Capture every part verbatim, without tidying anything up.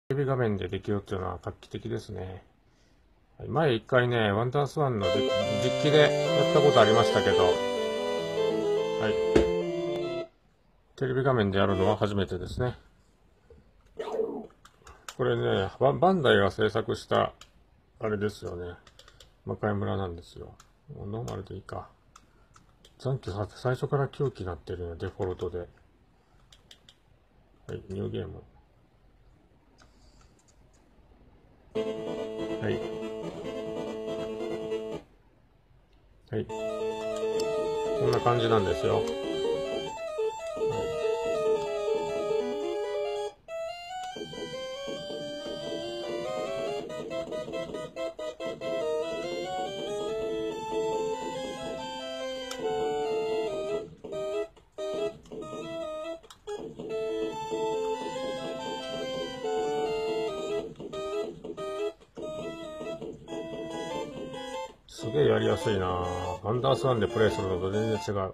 テレビ画面でできるっていうのは画期的ですね。前一回ね、ワンダースワンの実機でやったことありましたけど、はい。テレビ画面でやるのは初めてですね。これね、ババンダイが制作した、あれですよね。魔界村なんですよ。ノーマルでいいか。残機さ、最初からきゅうきになってるね、デフォルトで。はい、ニューゲーム。はい。はい。こんな感じなんですよ。すげえやりやすいなぁ。ワンダースワンでプレイするのと全然違う。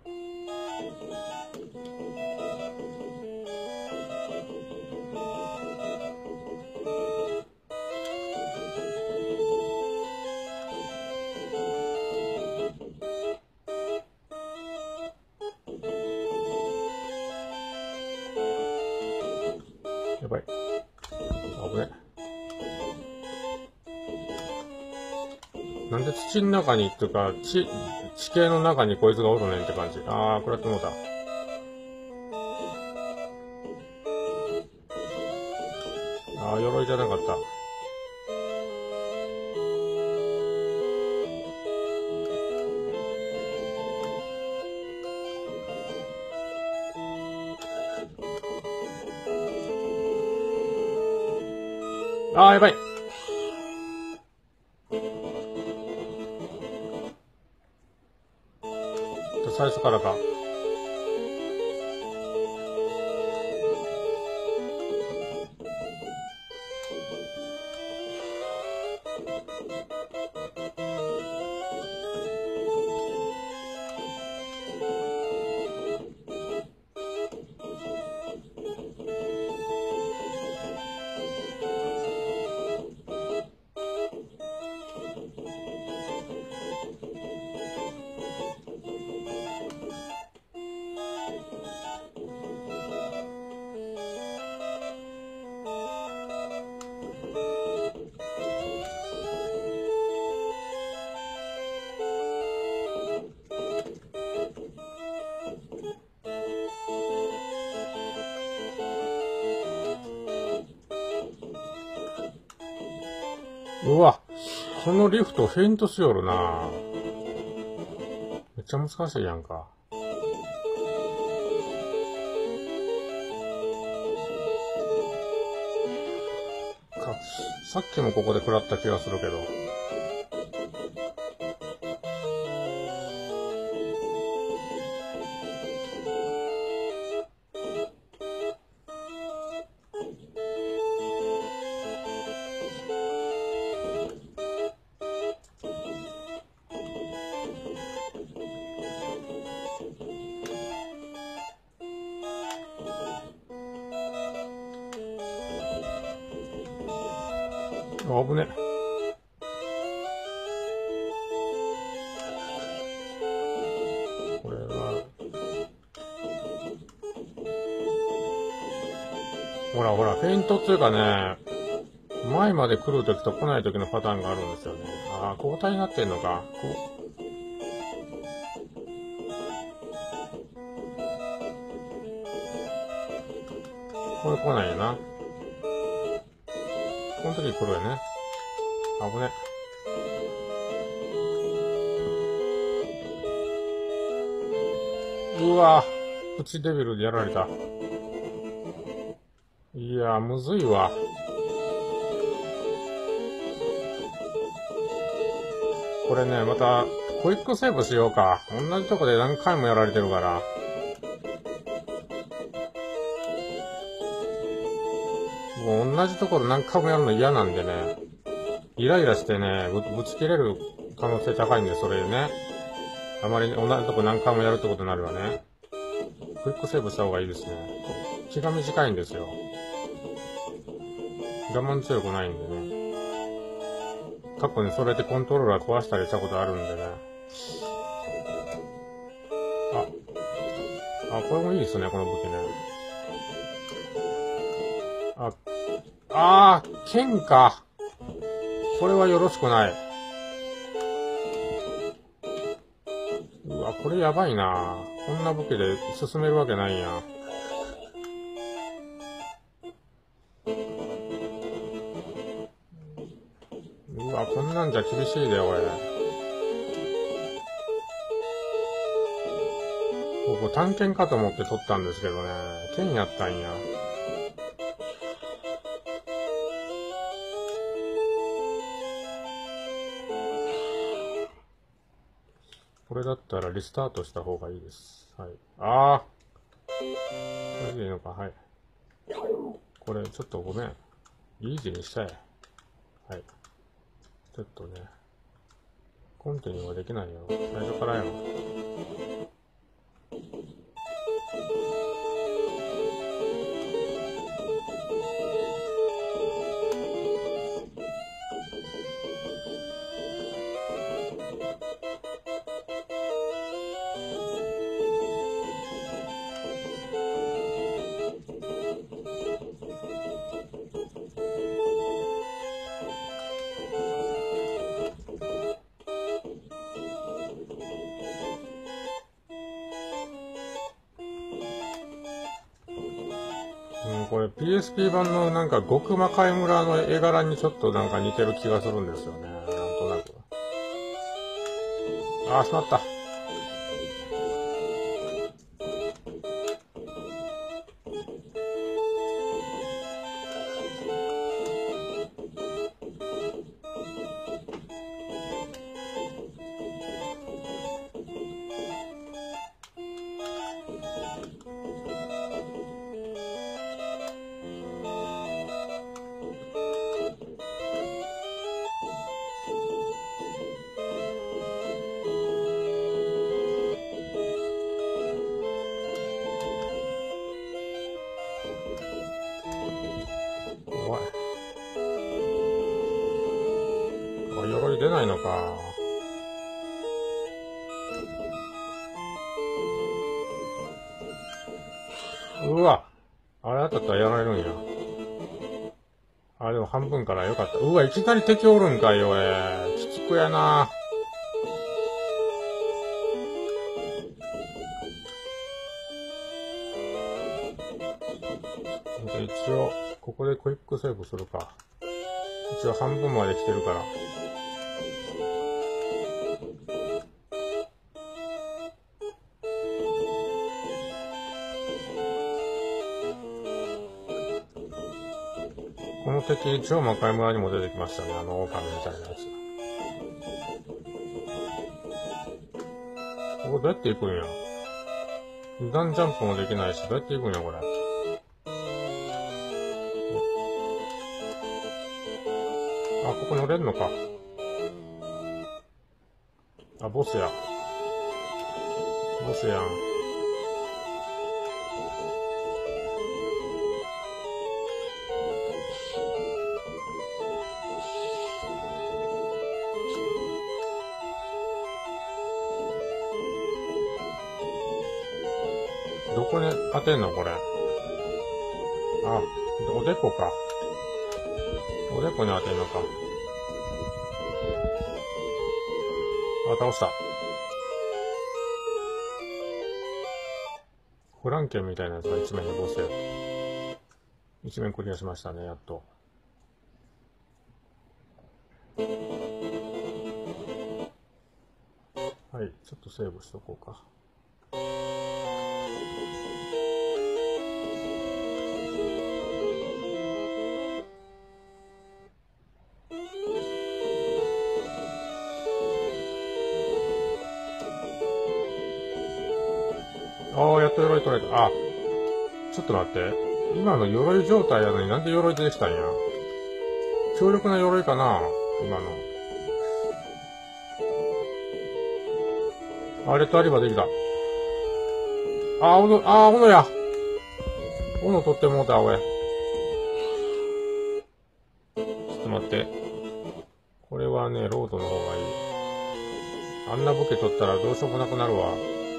やばい。危ね。なんで土の中にっていうか、地、地形の中にこいつがおるねんって感じ。あー、食らってもうた。あー、鎧じゃなかった。あー、やばい。最初からか。うわ、このリフトフェイントしよるな。めっちゃ難しいやんか。か、さっきもここで食らった気がするけど。あぶね。これは、ほらほら、フェイントっていうかね、前まで来るときと来ないときのパターンがあるんですよね。ああ、交代になってんのか。ここれ来ないよな。この時来るよね。危ね。うわぁ、プチデビルでやられた。いやー、むずいわ。これね、また、クイックセーブしようか。同じとこで何回もやられてるから。もう同じところ何回もやるの嫌なんでね。イライラしてね、ぶ、ぶち切れる可能性高いんで、それね。あまり同じとこ何回もやるってことになるわね。クイックセーブした方がいいですね。気が短いんですよ。 我慢強くないんでね。過去にそれでコントローラー壊したりしたことあるんでね。あ、あ、これもいいですね、この武器ね。あ、あー、剣か。これはよろしくない。うわ、これやばいな。こんな武器で進めるわけないやん。うわ、こんなんじゃ厳しいで、俺。ここ探検かと思って取ったんですけどね。剣やったんや。これだったらリスタートした方がいいです。はい。ああ。これでいいのか。はい。これ、ちょっとごめん。イージーにしたい。はい。ちょっとね。コンティニューはできないよ。最初からやろ。うん、これ ピーエスピー 版のなんか極魔界村の絵柄にちょっとなんか似てる気がするんですよね。なんとなく。ああ、しまった。怖い。あ、鎧出ないのか。うわ。あれ当たったらやられるんや。あ、でも半分からよかった。うわ、いきなり敵おるんかい、おい。きつくやな。一応、ここでクイックセーブするか。一応半分まで来てるから。この敵、超魔界村にも出てきましたね。あの狼みたいなやつ。ここどうやって行くんや。二段ジャンプもできないし、どうやって行くんや、これ。あ、ここ乗れんのか。あ、ボスや。ボスやん。どこに当てんのこれ。あ、おでこか。おでこに当てんのか。あ、倒した。フランケンみたいなやつが一面にボスや。一面クリアしましたね、やっと。はい、ちょっとセーブしとこうか。ああ、やっと鎧取れた。あ、ちょっと待って。今の鎧状態やのになんで鎧出てきたんや。強力な鎧かな今の。あ、レッドアリバーできた。あ、おの、あ、おのや。おの取ってもうた、おい。 と待って。これはね、ロードの方がいい。あんなボケ取ったらどうしようもなくなるわ。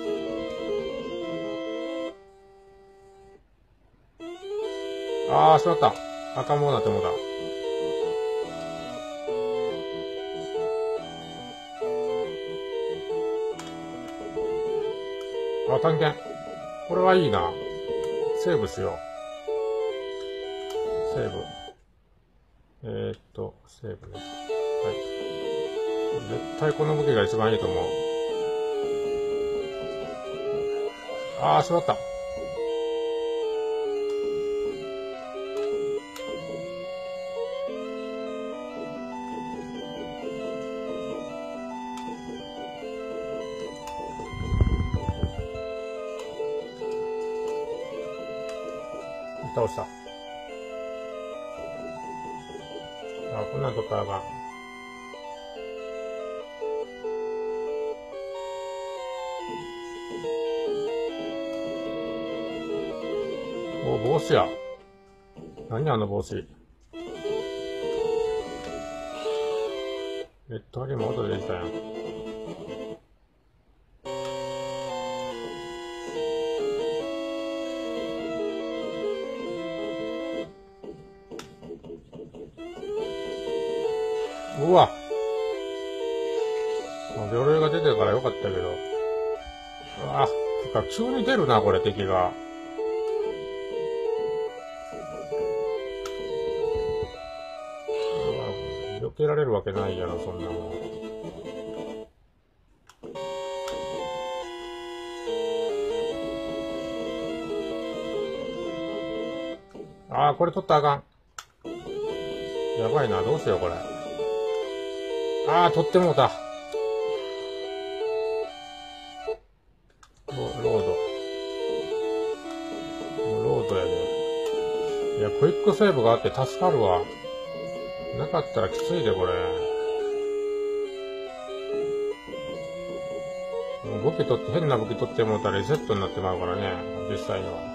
あー、しまった。赤んもんなってもうた。あ、探検。これはいいな。セーブしよう。セーブ。えー、っと、セーブね。はい。絶対この武器が一番いいと思う。あー、しまった。倒した。あ、こんなんとったらあかん。お、帽子や。何あの帽子。レッドハリーも音で出てたやん。うわ。鎧が出てるからよかったけど。うわ。なんか急に出るな、これ敵が。避けられるわけないやろ、そんなもん。ああ、これ取ったらあかん。やばいな、どうしよう、これ。ああ、取ってもうた。ロ、ロード。もうロードやで。いや、クイックセーブがあって助かるわ。なかったらきついで、これ。もう武器取って、変な武器取ってもうたらリセットになってまうからね、実際には。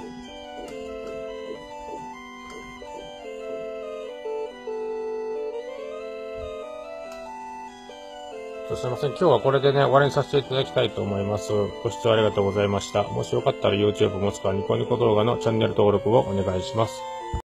すいません。今日はこれでね、終わりにさせていただきたいと思います。ご視聴ありがとうございました。もしよかったら YouTube もしくはニコニコ動画のチャンネル登録をお願いします。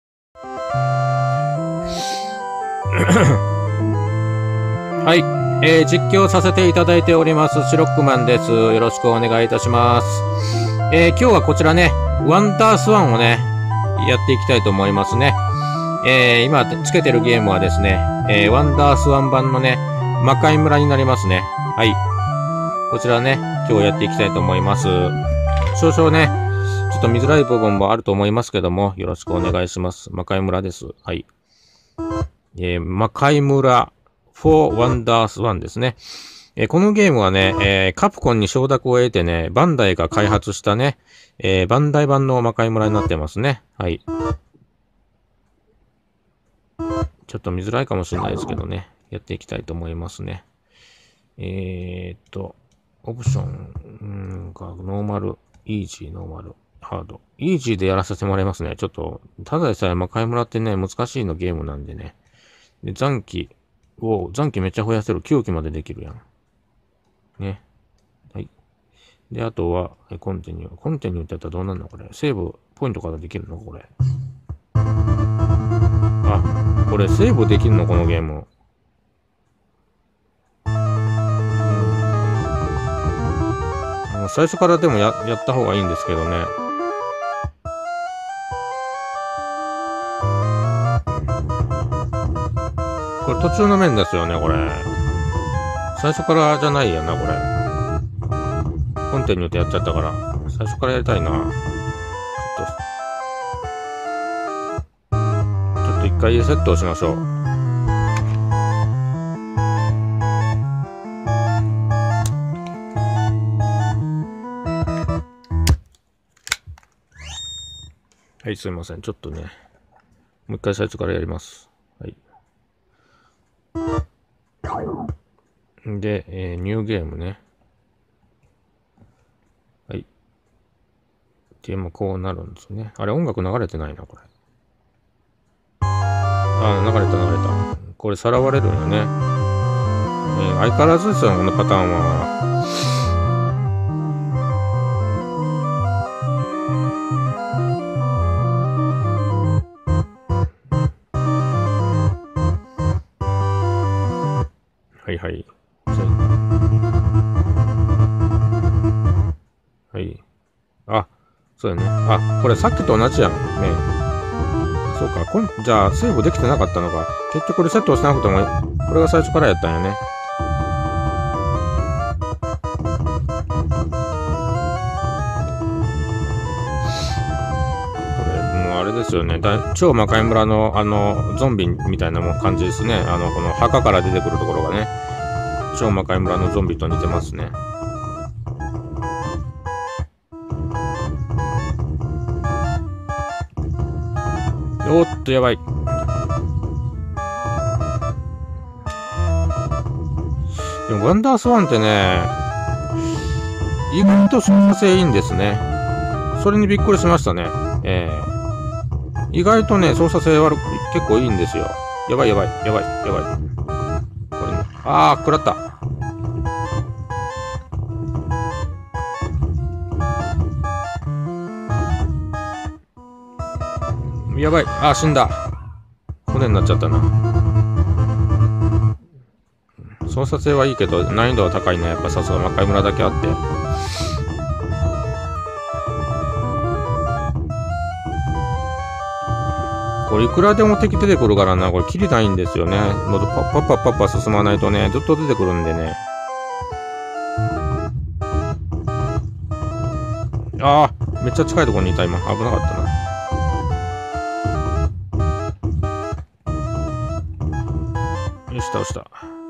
はい、えー、実況させていただいております、シロックマンです。よろしくお願いいたします。えー、今日はこちらね、ワンダースワンをね、やっていきたいと思いますね。えー、今つけてるゲームはですね、えー、ワンダースワン版のね、魔界村になりますね。はい。こちらね、今日やっていきたいと思います。少々ね、ちょっと見づらい部分もあると思いますけども、よろしくお願いします。魔界村です。はい。えー、魔界村フォーワンダースワンですね。えー、このゲームはね、えー、カプコンに承諾を得てね、バンダイが開発したね、えー、バンダイ版の魔界村になってますね。はい。ちょっと見づらいかもしれないですけどね。やっていきたいと思いますね。えーっと、オプションがノーマル、イージー、ノーマル、ハード。イージーでやらせてもらいますね。ちょっと、ただでさえ魔界村ってね、難しいのゲームなんでね。で、残機を、残機めっちゃ増やせる。きゅうきまでできるやん。ね。はい。で、あとは、コンティニュー。コンティニューってやったらどうなるのこれ。セーブポイントからできるのこれ。あ、これセーブできるのこのゲーム。最初からでも や, やった方がいいんですけどね。これ途中の面ですよね、これ。最初からじゃないやな、これ。コンテニューってやっちゃったから、最初からやりたいな。ちょっと、ちょっと一回リセットをしましょう。はい、すいません。ちょっとね、もう一回最初からやります。はい。で、えー、ニューゲームね。はい。で、もこうなるんですね。あれ、音楽流れてないな、これ。 あ、流れた流れた。これさらわれるんよね。えー、相変わらずですよ、このパターンは。はいはい。はい。あ、そうだね。あ、これさっきと同じやん。ね。そうか。こんじゃあ、セーブできてなかったのか。結局リセットをしなくても、これが最初からやったんやね。これ、もうあれですよね。だ超魔界村の、あの、ゾンビみたいなもん感じですね。あの、この墓から出てくるところがね。超魔界村のゾンビと似てますね。おっと、やばい。でも、ワンダースワンってね、意外と操作性いいんですね。それにびっくりしましたね。えー、意外とね、操作性悪く、結構いいんですよ。やばいやばい、やばい、やばい。これね、あー、食らった。やばい、あー、死んだ。骨になっちゃったな。操作性はいいけど、難易度は高いね。やっぱさすが魔界村だけあって。これいくらでも敵出てくるからな。これキリないんですよね。もうパッパッパッパッパ進まないとね、ずっと出てくるんでね。ああ、めっちゃ近いところにいた今。危なかったな。よし、倒した。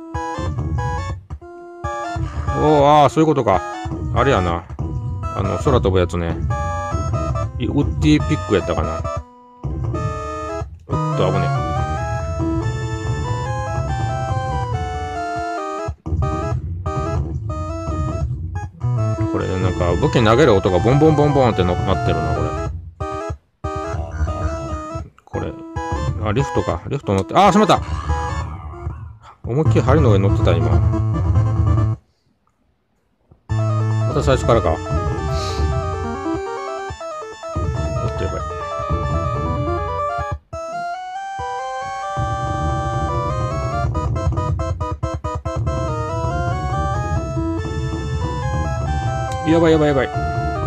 おお、ああ、そういうことか。あれやな。あの、空飛ぶやつね。ウッディピックやったかな。おっと、危ねえ。これ、なんか、武器投げる音がボンボンボンボンってのなってるな、これ。これ。あ、リフトか。リフト乗って、ああ、しまった。思いっきり針の上に乗ってた、今。また最初からか。おっと、やばい。やばいやばいやばい。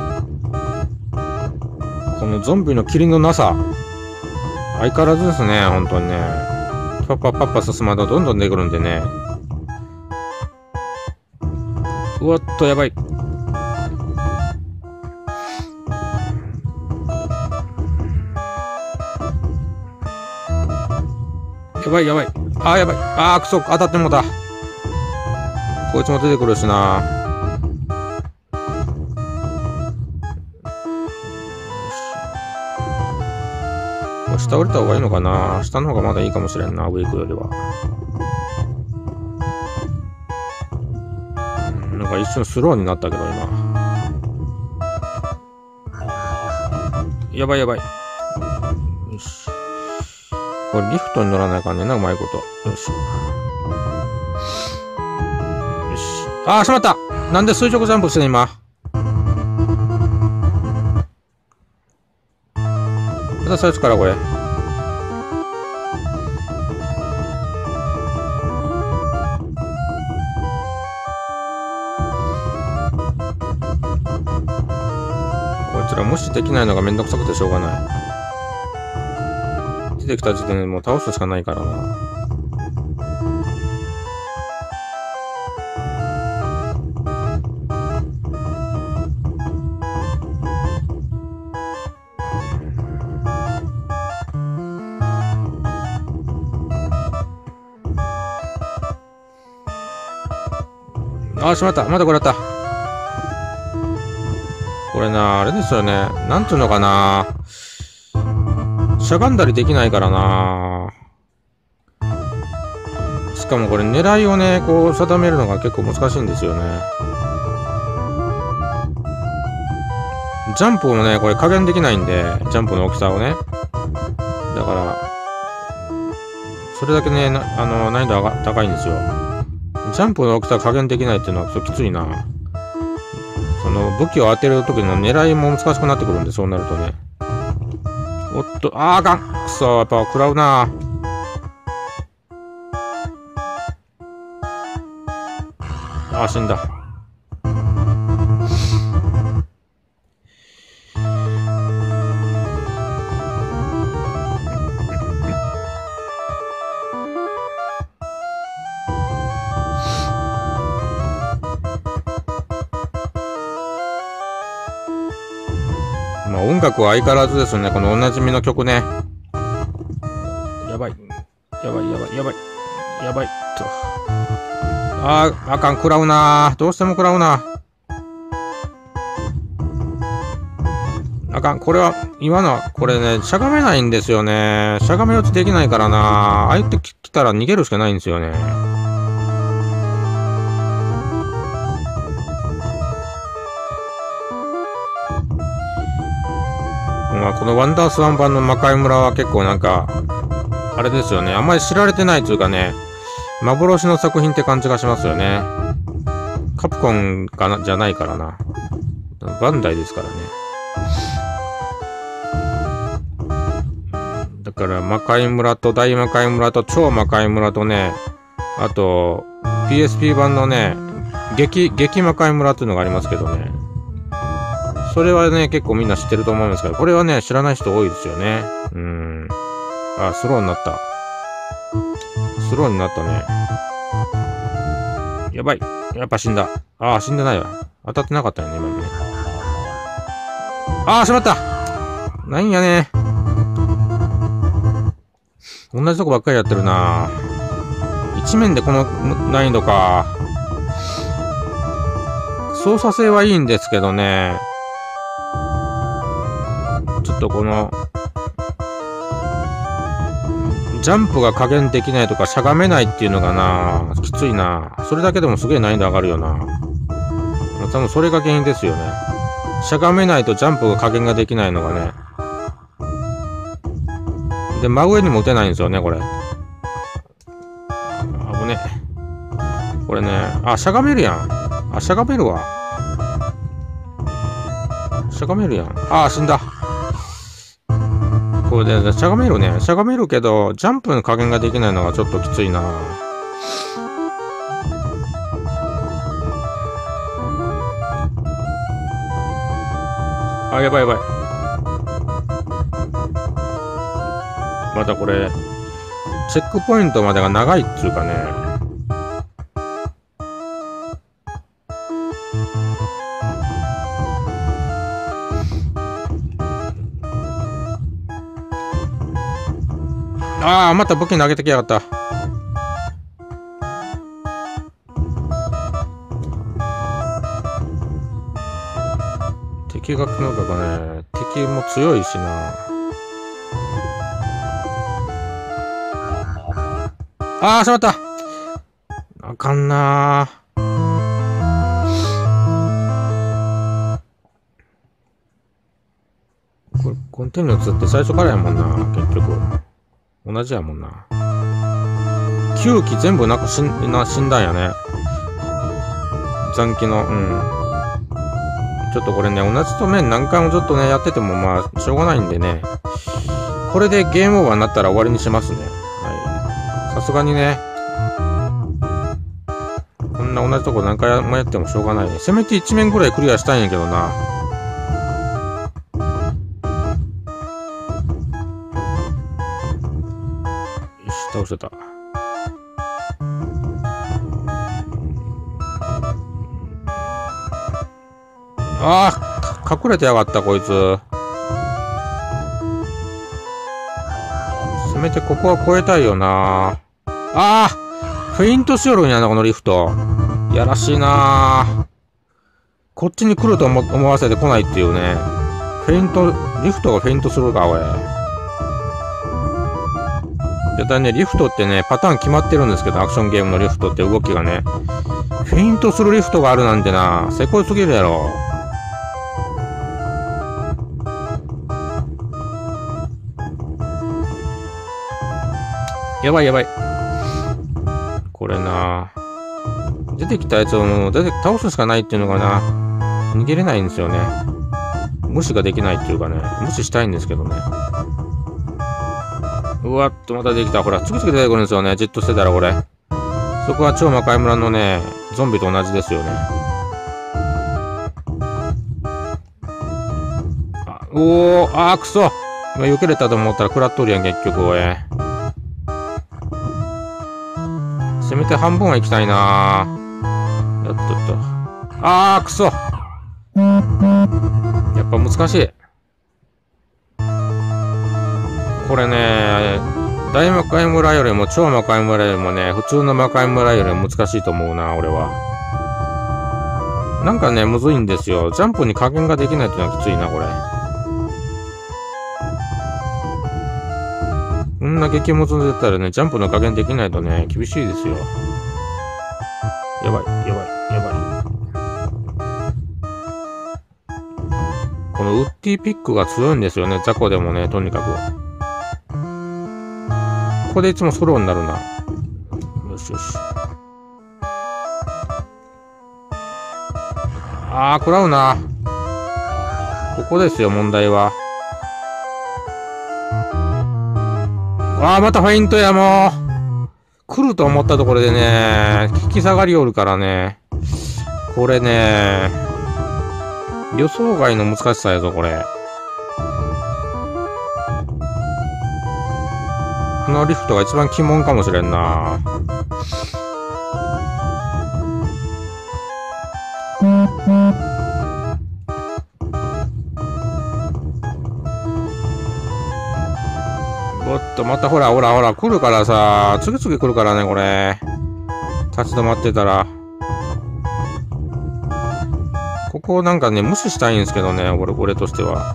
このゾンビの霧のなさ。相変わらずですね、本当にね。パッパッパッパ進まだどんどん出てくるんでね。うわっと、やばい。やばいやばい。あーやばい。あーくそ、当たってもうた。こいつも出てくるしな。下降りた方がいいのかな。下の方がまだいいかもしれんな、上行くよりは。なんか一瞬スローになったけど、今。やばいやばい。よし。これリフトに乗らないかんねんな、うまいこと。よし。よし。あー、しまった。なんで垂直ジャンプしてん、今。また最初からこれ。無視できないのがめんどくさくてしょうがない。出てきた時点でもう倒すしかないからな。ああ、しまった。まだこれだった。これな、あれですよね。なんていうのかな。しゃがんだりできないからな。しかもこれ狙いをね、こう定めるのが結構難しいんですよね。ジャンプもね、これ加減できないんで、ジャンプの大きさをね。だから、 それだけね、なあの、難易度が高いんですよ。ジャンプの大きさ加減できないっていうのはちょっときついな。その武器を当てる時の狙いも難しくなってくるんで、そうなるとね。おっと、あーあかんくそ、やっぱ食らうな。あー、死んだ。まあ音楽は相変わらずですね、このおなじみの曲ね。やばい。やばいやばいやばい。やばい。と。あー、あかん、食らうなー。どうしても食らうな。あかん、これは、今のは、これね、しゃがめないんですよね。しゃがめ落ちできないからな。相手来たら逃げるしかないんですよね。まあ、このワンダースワン版の魔界村は結構なんか、あれですよね。あんまり知られてないというかね、幻の作品って感じがしますよね。カプコンかな、じゃないからな。バンダイですからね。だから、魔界村と大魔界村と超魔界村とね、あと、ピーエスピー 版のね、激、激魔界村っていうのがありますけどね。それはね、結構みんな知ってると思うんですけど、これはね、知らない人多いですよね。うーん。あ、スローになった。スローになったね。やばい。やっぱ死んだ。ああ、死んでないわ。当たってなかったよね、今のね。ああ、しまった。なんやね。同じとこばっかりやってるな。一面でこの難易度か。操作性はいいんですけどね。ちょっとこの、ジャンプが加減できないとかしゃがめないっていうのがな、きついな。それだけでもすげえ難易度上がるよな。多分それが原因ですよね。しゃがめないとジャンプが加減ができないのがね。で、真上にも打てないんですよね、これ。あぶね。これね、あ、しゃがめるやん。あ、しゃがめるわ。しゃがめるやん。あ、死んだ。これで、しゃがめるね。しゃがめるけど、ジャンプの加減ができないのがちょっときついな。あ、やばいやばい。またこれ、チェックポイントまでが長いっつうかね。ああ、また武器投げてきやがった。敵が来るのかね、敵も強いしな。ああ、しまった。あかんなー。これ、コンティニューツって最初からやもんな、結局。同じやもんな。きゅうき全部なんか死ん、な、死んだんやね。残機の、うん。ちょっとこれね、同じと面何回もちょっとね、やっててもまあ、しょうがないんでね。これでゲームオーバーになったら終わりにしますね。はい。さすがにね。こんな同じとこ何回もやってもしょうがないね。せめていち面ぐらいクリアしたいんやけどな。倒してた。ああ、隠れてやがったこいつ。せめてここは越えたいよな。ああ、フェイントしよるんやなこのリフト。やらしいな。こっちに来ると思思わせて来ないっていうね。フェイント、リフトがフェイントするかおい。絶対ね、リフトってね、パターン決まってるんですけど、アクションゲームのリフトって動きがね。フェイントするリフトがあるなんてな、せこいすぎるやろ。 やばいやばい。これな出てきたやつをもう出て倒すしかないっていうのがな、逃げれないんですよね。無視ができないっていうかね、無視したいんですけどね。うわっとまたできた。ほら、次々出てくるんですよね。じっとしてたらこれ。そこは超魔界村のね、ゾンビと同じですよね。あおー、あーくそ。今避けれたと思ったら食らっとるやん、結局、おい。せめて半分は行きたいなー。やっとっと。あー、くそ。やっぱ難しい。これね、大魔界村よりも超魔界村よりもね、普通の魔界村よりも難しいと思うな、俺は。なんかね、むずいんですよ。ジャンプに加減ができないっていうのはきついな、これ。こんな激ムズ出たらね、ジャンプの加減できないとね、厳しいですよ。やばい、やばい、やばい。このウッディピックが強いんですよね、雑魚でもね、とにかく。ここでいつもソロになるな。よしよし。あー、食らうな。ここですよ、問題は。あー、またフェイントや、もう。来ると思ったところでね、引き下がりおるからね。これね、予想外の難しさやぞ、これ。このリフトが一番鬼門かもしれんな。おっと、またほらほらほら来るからさ、次々来るからね、これ。立ち止まってたら。ここなんかね、無視したいんですけどね、俺、俺としては。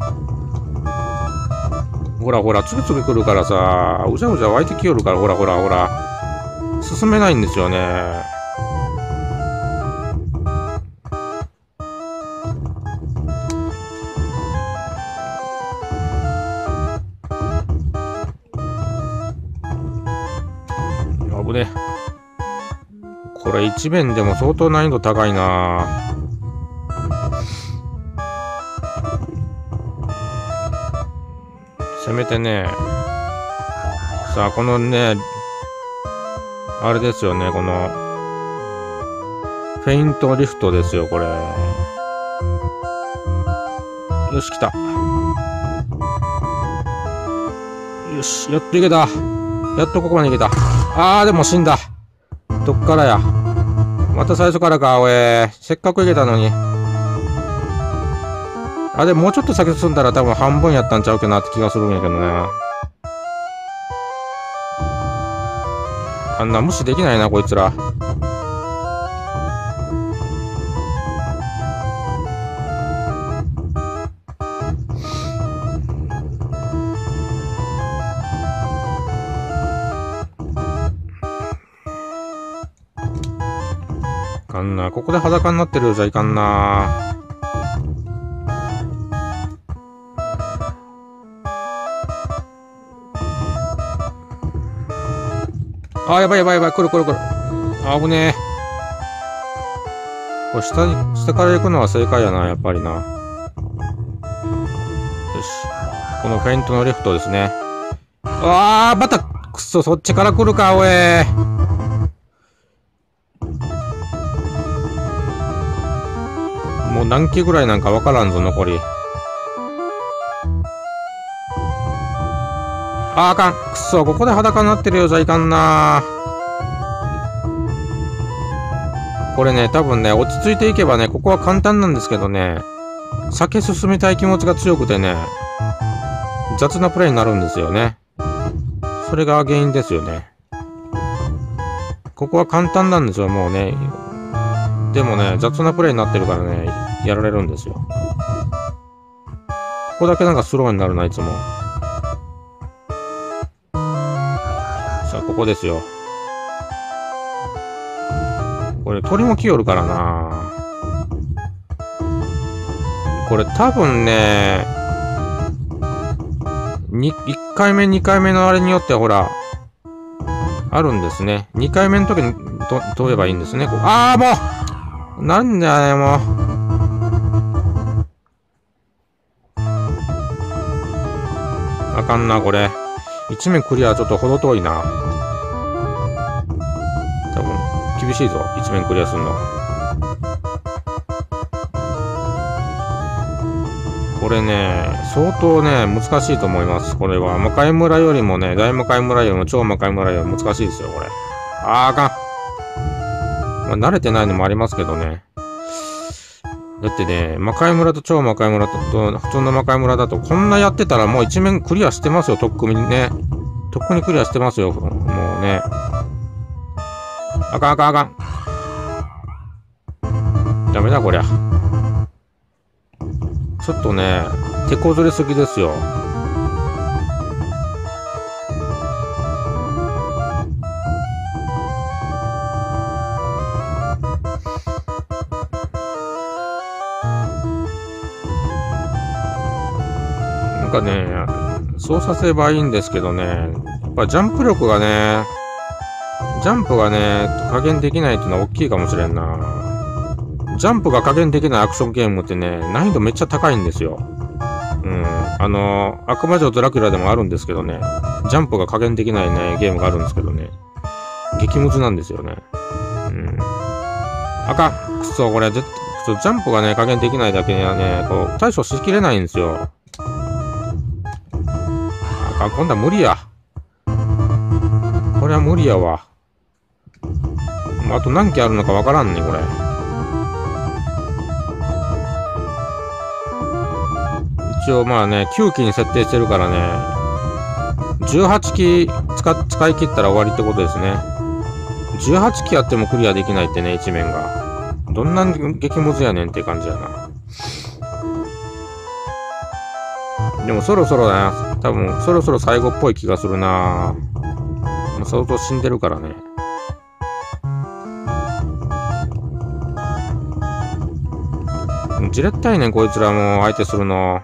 ほらほら、次々来るからさ、うじゃうじゃ湧いてきよるから、ほらほらほら。進めないんですよね。危ね。これ一面でも相当難易度高いな。せめてね、さあこのね、あれですよね、このフェイントリフトですよ、これ。よし、来た。よし、やっといけた。やっとここまでいけた。あー、でも死んだ。どっからや。また最初からか、おい。せっかくいけたのに。あ、でももうちょっと先進んだら多分半分やったんちゃうかなって気がするんやけどね。あんな無視できないな、こいつら。あかんな。ここで裸になってるようじゃいかんな。あー、やばいやばいやばい。来る来る来る。あぶねえ。これ下に、下から行くのは正解やな、やっぱりな。よし。このフェイントのレフトですね。あー、また、くそ、そっちから来るか、おい。もう何機ぐらいなんかわからんぞ、残り。あー、あかん。くそ、ここで裸になってるようじゃいかんな。これね、多分ね、落ち着いていけばね、ここは簡単なんですけどね、先進みたい気持ちが強くてね、雑なプレイになるんですよね。それが原因ですよね。ここは簡単なんですよ、もうね。でもね、雑なプレイになってるからね、やられるんですよ。ここだけなんかスローになるな、いつも。さあ、ここですよ。これ鳥も来よるからな。これ多分ね、にいっかいめにかいめのあれによってほらあるんですね。にかいめの時にと飛べばいいんですね。ああ、もうなんだよ、もう。あかんな、これ。一面クリアはちょっと程遠いな。多分、厳しいぞ。一面クリアするの。これね、相当ね、難しいと思います。これは。魔界村よりもね、大魔界村よりも超魔界村よりも難しいですよ、これ。あー、あかん。まあ、慣れてないのもありますけどね。だってね、魔界村と超魔界村と、と普通の魔界村だと、こんなやってたらもう一面クリアしてますよ、とっくにね。とっくにクリアしてますよ、もうね。あかんあかんあかん。ダメだ、こりゃ。ちょっとね、手こずれすぎですよ。なんかね、そうさせばいいんですけどね、やっぱジャンプ力がね、ジャンプがね、加減できないっていうのは大きいかもしれんな。ジャンプが加減できないアクションゲームってね、難易度めっちゃ高いんですよ。うん。あの、悪魔城ドラキュラでもあるんですけどね、ジャンプが加減できないね、ゲームがあるんですけどね、激ムズなんですよね。うん。あかん。くそ、これ、ジャンプがね、加減できないだけにはね、こう、対処しきれないんですよ。あかん、今度は無理や。これは無理やわ。あと何機あるのかわからんね、これ。一応まあね、きゅうきに設定してるからね、じゅうはちき使、使い切ったら終わりってことですね。じゅうはちきやってもクリアできないってね、一面が。どんな激ムズやねんって感じやな。でもそろそろだな。多分、そろそろ最後っぽい気がするな。もう相当死んでるからね。じれったいねん、こいつらも相手するの。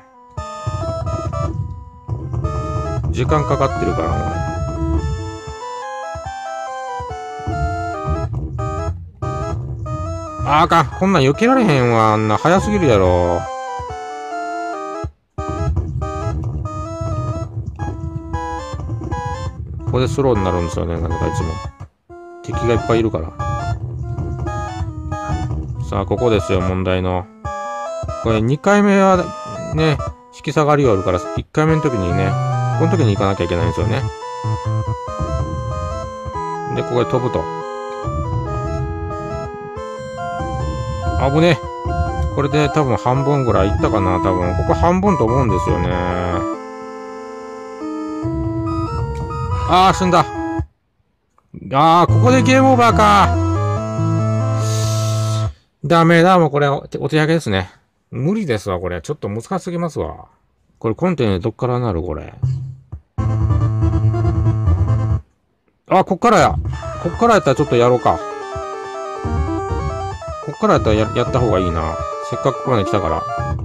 時間かかってるから、もう。あー、あかん。こんなん避けられへんわ。あんな早すぎるやろ。ここでスローになるんですよね、なんかいつも。敵がいっぱいいるから。さあ、ここですよ、問題の。これにかいめはね、引き下がりがあるから、いっかいめの時にね、この時に行かなきゃいけないんですよね。で、ここで飛ぶと。あぶね。これで多分半分ぐらい行ったかな、多分。ここ半分と思うんですよね。あー、死んだ。あー、ここでゲームオーバーか。ダメだ、もうこれお手、お手上げですね。無理ですわ、これ。ちょっと難しすぎますわ。これコンテナどっからなる、これ。あ、こっからや。こっからやったらちょっとやろうか。こっからやったら や, やった方がいいな。せっかくここまで来たから。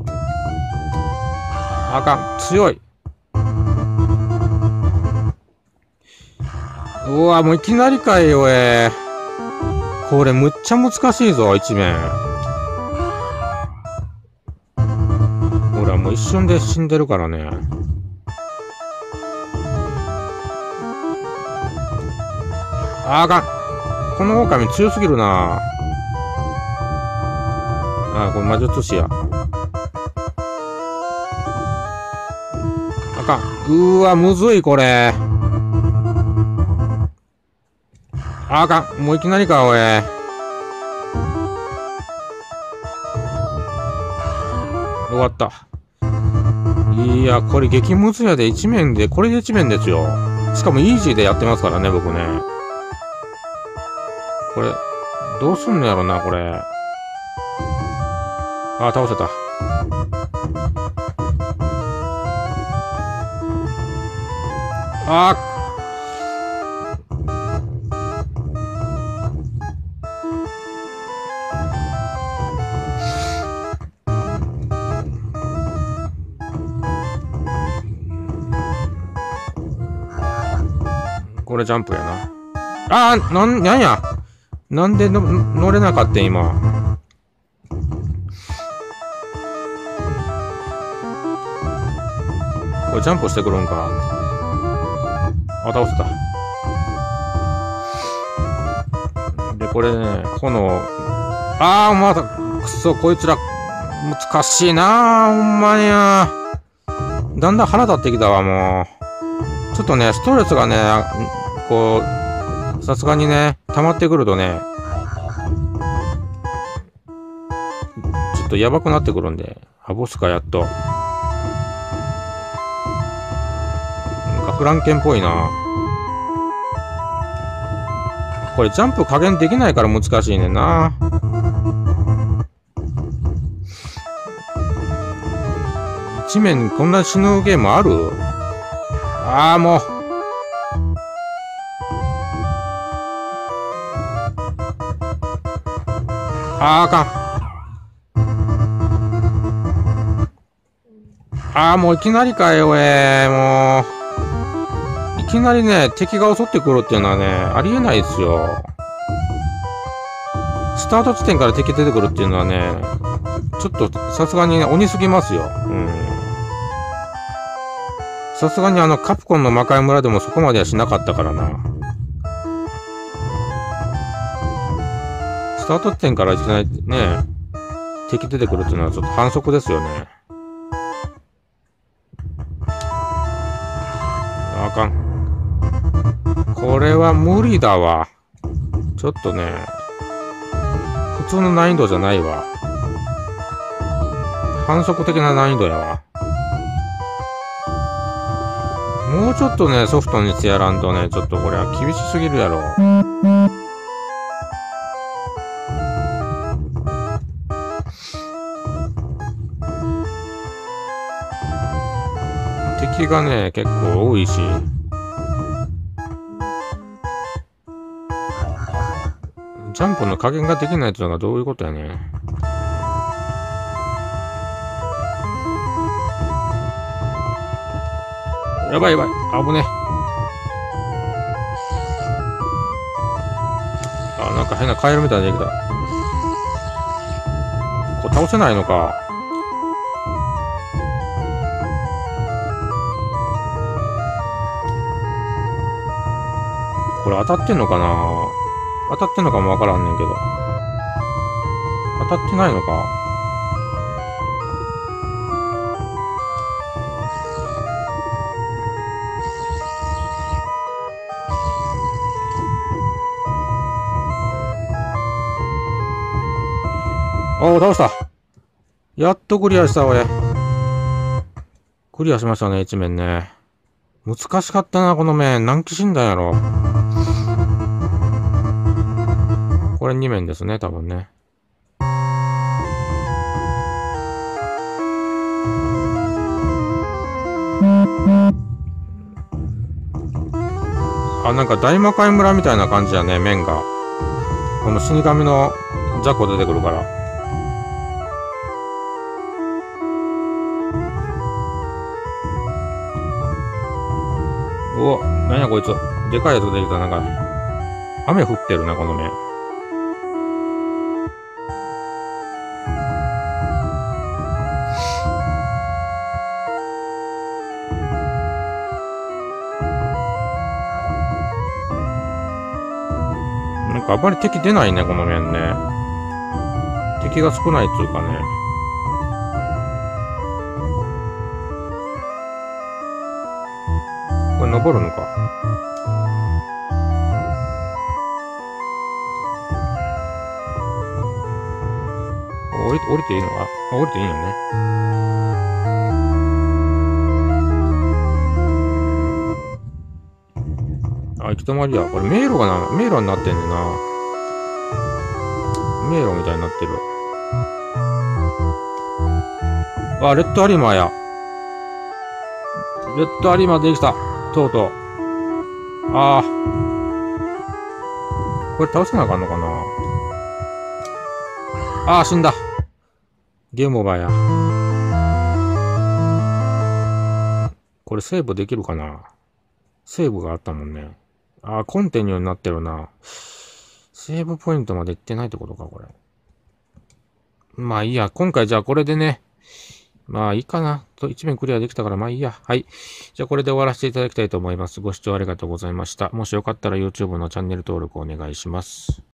あかん。強い。うわ、もういきなりかいよ、え。これむっちゃ難しいぞ、一面。ほら、もう一瞬で死んでるからね。あかん。この狼強すぎるな。あ、これ魔術師や。あかん。うーわ、むずい、これ。あかん。もういきなりか、おい。終わった。いや、これ激ムズやで、一面で、これで一面ですよ。しかもイージーでやってますからね、僕ね。これ、どうすんのやろな、これ。あ、倒せた。あー。これジャンプやな。 あー、なん、なんや。なんでの乗れなかった今。これジャンプしてくるんか。あ、倒せた。で、これね、この、あー、また、くそ、こいつら、難しいなー、ほんまにや。だんだん腹立ってきたわ、もう。ちょっとね、ストレスがね、こう、さすがにね、溜まってくるとね、ちょっとやばくなってくるんで、あ、ボスか、やっと。なんかフランケンっぽいな。これジャンプ加減できないから難しいねんな。一面こんな死ぬゲームある？ああ、もう。あー、あかん。ああ、もういきなりかよ、えー、もう。いきなりね、敵が襲ってくるっていうのはね、ありえないですよ。スタート地点から敵出てくるっていうのはね、ちょっとさすがにね、鬼すぎますよ。うん。さすがにあの、カプコンの魔界村でもそこまではしなかったからな。スタート地点からいきなりね、敵出てくるっていうのはちょっと反則ですよね。あかん。これは無理だわ。ちょっとね、普通の難易度じゃないわ。反則的な難易度やわ。もうちょっとね、ソフトにしてやらんとね、ちょっとこれは厳しすぎるやろ。敵がね、結構多いし。ジャンプの加減ができないっていうのがどういうことやね。やばいやばい。危ね。あ、なんか変なカエルみたいにできた。これ倒せないのか。これ当たってんのかな？当たってんのかもわからんねんけど。当たってないのか？おー、倒した。やっとクリアした、俺。クリアしましたね、一面ね。難しかったな、この面。何機死んだんやろ。これに面ですね、多分ね。あ、なんか大魔界村みたいな感じやね、面が。この死神の雑魚出てくるから。うわ、なんやこいつ。でかいやつ出てきた。なんか、雨降ってるな、この面。なんかあんまり敵出ないね、この面ね。敵が少ないっていうかね。これ登るのか。降り、降りていいのか？あ、降りていいよね。あ、行き止まりや。これ迷路がな、迷路になってんねんな。迷路みたいになってる。あ、レッドアリマーや。レッドアリマーできた。とうとう。ああ。これ倒せなあかんのかな。ああ、死んだ。ゲームオーバーや。これセーブできるかな。セーブがあったもんね。 あ、コンティニューになってるな。セーブポイントまで行ってないってことか、これ。まあいいや。今回じゃあこれでね。まあいいかな。と一面クリアできたからまあいいや。はい。じゃあこれで終わらせていただきたいと思います。ご視聴ありがとうございました。もしよかったら YouTube のチャンネル登録お願いします。